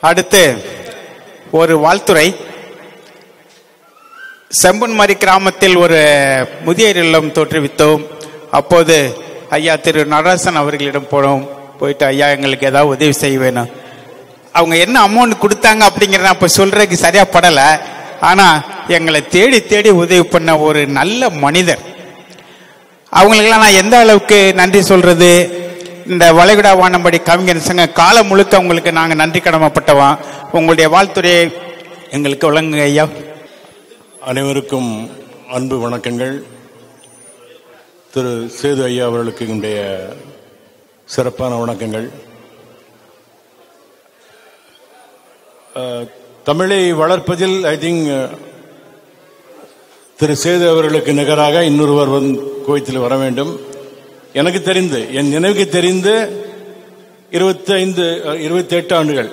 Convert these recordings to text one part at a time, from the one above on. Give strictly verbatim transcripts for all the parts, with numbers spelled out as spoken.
அடுத்து ஒரு வாழ்த்துறை. செம்பன்மாரி கிராமத்தில் ஒரு முதியோர் இல்லம் தோற்றுவித்தோம். அப்போது ஐயா திரு நடராசன் அவர்களிடம் போனோம். போயிட்டு ஐயா எங்களுக்கு ஏதாவது உதவி செய்ய வேணும். அவங்க என்ன அமௌண்ட் கொடுத்தாங்க அப்படிங்கிறத அப்போ சொல்றதுக்கு சரியா படலை. ஆனால் எங்களை தேடி தேடி உதவி பண்ண ஒரு நல்ல மனிதர். அவங்களுக்கெல்லாம் நான் எந்த அளவுக்கு நன்றி சொல்றது. இந்த வளைகுடா வானம்படி கவிஞர் சங்க காலம் முழுக்க உங்களுக்கு நாங்கள் நன்றி கடமைப்பட்டவன். உங்களுடைய வாழ்த்துறையை எங்களுக்கு வழங்குங்க ஐயா. அனைவருக்கும் அன்பு வணக்கங்கள். திரு சேது ஐயா அவர்களுக்கு என்னுடைய சிறப்பான வணக்கங்கள். தமிழை வளர்ப்பதில் ஐ திங்க் திரு சேது அவர்களுக்கு நிகராக இன்னொருவர் வந்து கோயத்தில் வர வேண்டும். எனக்கு தெரிந்து, என் நினைவுக்கு தெரிந்து இருபத்தி ஐந்து இருபத்தி எட்டு ஆண்டுகள்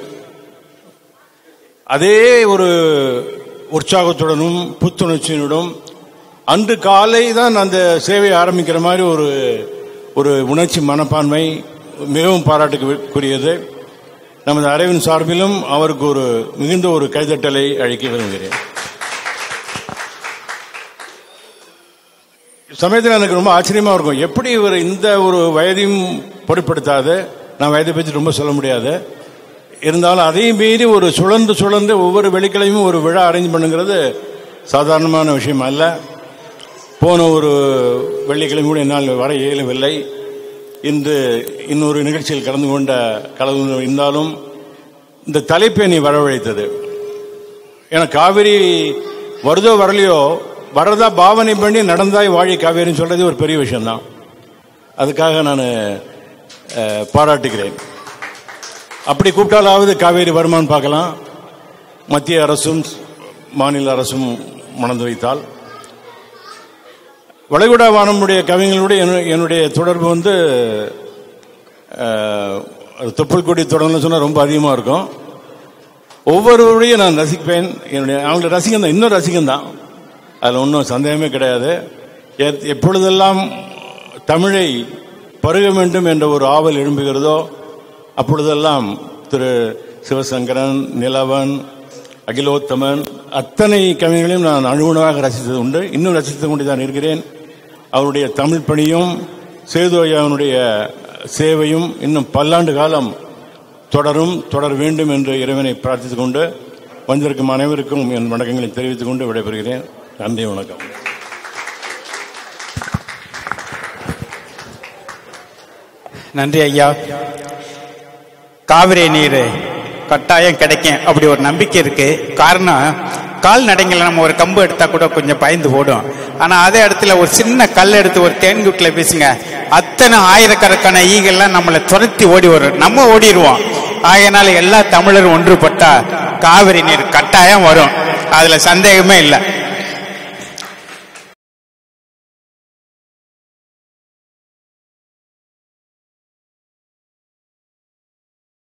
அதே ஒரு உற்சாகத்துடனும் புத்துணர்ச்சியினுடன் அன்று காலை தான் அந்த சேவையை ஆரம்பிக்கிற மாதிரி ஒரு ஒரு உணர்ச்சி மனப்பான்மை மிகவும் பாராட்டுக்குரியது. நமது அறைவின் சார்பிலும் அவருக்கு ஒரு மிகுந்த ஒரு கைதட்டலை அளிக்க விரும்புகிறேன். சமயத்தில் எனக்கு ரொம்ப ஆச்சரியமா இருக்கும், எப்படி இவர் இந்த ஒரு வயதையும் பொருட்படுத்தாது. நான் வயதை பற்றி ரொம்ப சொல்ல முடியாது. இருந்தாலும் அதையும் மீறி ஒரு சுழன்று சுழன்று ஒவ்வொரு வெள்ளிக்கிழமையும் ஒரு விழா அரேஞ்ச் பண்ணுங்கிறது சாதாரணமான விஷயம் அல்ல. போன ஒரு வெள்ளிக்கிழமை கூட என்னால் வர இயலவில்லை. இன்று இன்னொரு நிகழ்ச்சியில் கலந்து கொண்ட கலந்து இருந்தாலும் இந்த தலைப்பை நீ வரவழைத்தது. ஏன்னா காவிரி வருதோ வரலையோ, வரதா பாவனை பண்ணி நடந்தாய் வாழி காவேரின்னு சொல்றது ஒரு பெரிய விஷயம்தான். அதுக்காக நான் பாராட்டுகிறேன். அப்படி கூப்பிட்டாலாவது காவேரி வருமானு பார்க்கலாம். மத்திய அரசும் மாநில அரசும் மணந்து வைத்தால். வளைகுடா வானமுடைய கவிஞர்களுடைய என்னுடைய தொடர்பு வந்து தொப்புள் கொடி தொடர்ந்து சொன்னால் ரொம்ப அதிகமாக இருக்கும். ஒவ்வொருவரையும் நான் ரசிப்பேன். என்னுடைய அவங்களுடைய ரசிகன் தான், இன்னும் ரசிகன் தான், அதில் ஒன்றும் சந்தேகமே கிடையாது. எப்பொழுதெல்லாம் தமிழை பருக வேண்டும் என்ற ஒரு ஆவல் எழும்புகிறதோ அப்பொழுதெல்லாம் திரு சிவசங்கரன், நிலவன், அகிலோத்தமன் அத்தனை கவிஞர்களையும் நான் அணுகுணமாக ரசித்தது உண்டு. இன்னும் ரசித்து கொண்டு தான் இருக்கிறேன். அவருடைய தமிழ் பணியும் சேது ஐயாவினுடைய சேவையும் இன்னும் பல்லாண்டு காலம் தொடரும், தொடர வேண்டும் என்று இறைவனை பிரார்த்தித்துக் கொண்டு வந்திருக்கும் அனைவருக்கும் என் வணக்கங்களை தெரிவித்துக் கொண்டு விடைபெறுகிறேன். நன்றி, வணக்கம். நன்றி ஐயா. காவிரி நீர் கட்டாயம் கிடைக்கும் அப்படி ஒரு நம்பிக்கை இருக்கு. காரணம், கால்நடைங்களை நம்ம ஒரு கம்பு எடுத்தா கூட கொஞ்சம் பயந்து ஓடும். ஆனா அதே இடத்துல ஒரு சின்ன கல் எடுத்து ஒரு தேன்குட்டில் பேசுங்க, அத்தனை ஆயிரக்கணக்கான ஈகள்லாம் நம்மளை துரத்தி ஓடி வரும், நம்ம ஓடிடுவோம். ஆகையினால எல்லா தமிழரும் ஒன்றுபட்டா காவிரி நீர் கட்டாயம் வரும், அதுல சந்தேகமே இல்லை.